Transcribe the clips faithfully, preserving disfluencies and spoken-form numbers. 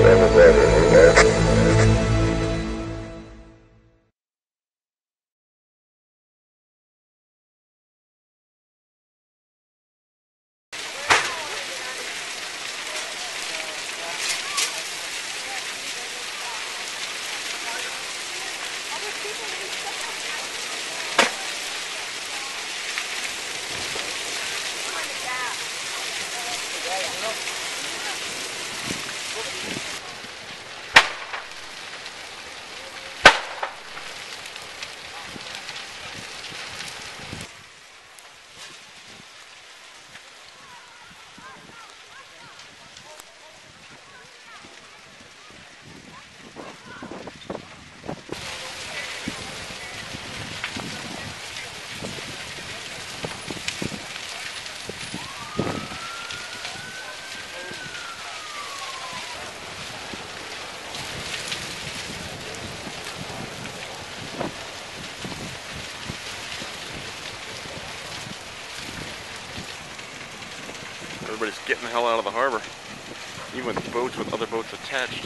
Everybody's getting the hell out of the harbor, even with boats with other boats attached.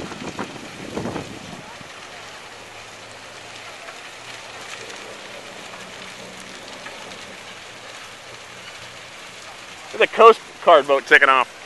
There's a Coast Guard boat taking off.